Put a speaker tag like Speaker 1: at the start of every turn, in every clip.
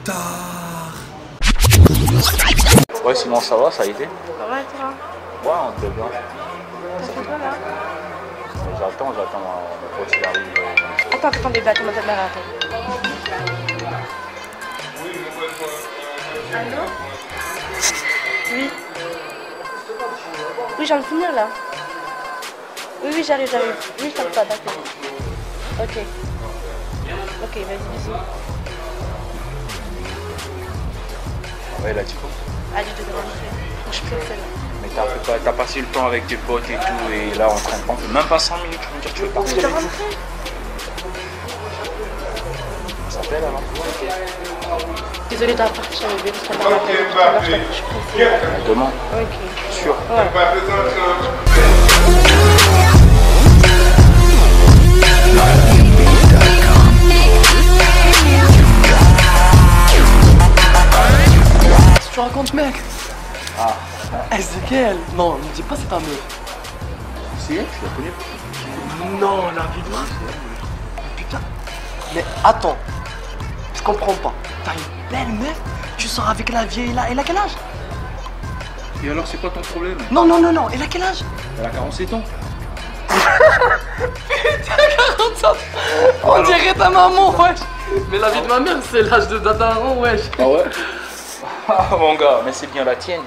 Speaker 1: bâtard.
Speaker 2: Ouais, sinon ça va, ça a été.
Speaker 3: Ouais, toi.
Speaker 2: Ouais, on te bien.
Speaker 3: T'as fait quoi là?
Speaker 2: J'attends, mon pote il arrive.
Speaker 3: Attends, bébé, attends, attends. Allô? Oui. Oui, je viens de finir là. Oui, j'arrive. Oui, je t'en pas, d'accord. Ok. Ok, vas-y, bisous.
Speaker 2: Ouais, là, tu peux.
Speaker 3: Allez, je te demande. Je suis pressée là.
Speaker 2: Mais t'as passé le temps avec tes potes et tout, et là on se rend compte, même pas 5 minutes, tu veux me dire tu veux partir.
Speaker 3: Je te rentrer.
Speaker 2: On s'appelle alors.
Speaker 3: Désolée d'avoir parti avec bébé, parce qu'on je suis pressée.
Speaker 2: Demain.
Speaker 3: Ok.
Speaker 2: Sûr.
Speaker 3: Ouais.
Speaker 1: Tu racontes, mec?
Speaker 2: Ah.
Speaker 1: Ezekiel. Non, ne me dis pas c'est ta meuf.
Speaker 2: Si, je la connais.
Speaker 1: Non, la vie de ma putain. Mais attends, je comprends pas. T'as une belle meuf, tu sors avec la vieille là, elle a quel âge?
Speaker 2: Et alors c'est quoi ton problème?
Speaker 1: Non, elle a quel âge?
Speaker 2: Elle a 47 ans.
Speaker 1: Putain, 47 ans. On dirait ta maman, wesh. Mais la vie de ma mère, c'est l'âge de Dadaron, wesh.
Speaker 2: Ah ouais? Ah mon gars, mais c'est bien la tienne.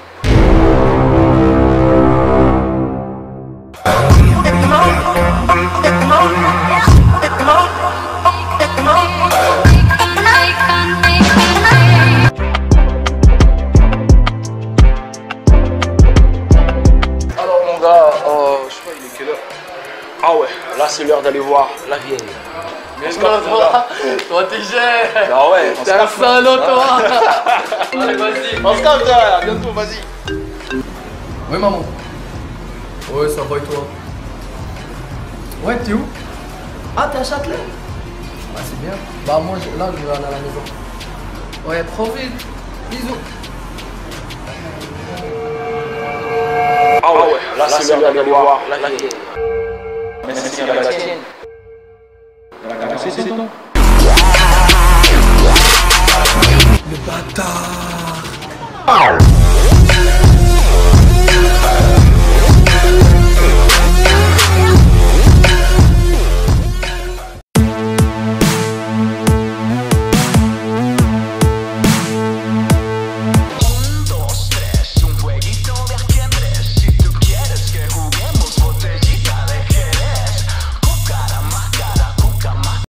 Speaker 2: Alors mon gars, je sais pas il est quelle heure? Ah ouais, là c'est l'heure d'aller voir la vieille.
Speaker 1: Mais non, toi t'es gêne.
Speaker 2: Ah ouais,
Speaker 1: T'es un salaud, toi. Allez, vas-y.
Speaker 2: On se calme, à bientôt, vas-y.
Speaker 1: Oui, maman. Ouais, ça va et toi? Ouais, t'es où? Ah, t'es à Châtelet? Ah, c'est bien. Bah, moi, là, je vais aller à la maison. Ouais, profite. Bisous.
Speaker 2: Ah ouais, là c'est l'heure d'aller voir la vieille. Mais c'est bien la tienne. Elle a 47 ans.
Speaker 1: Le bâtard.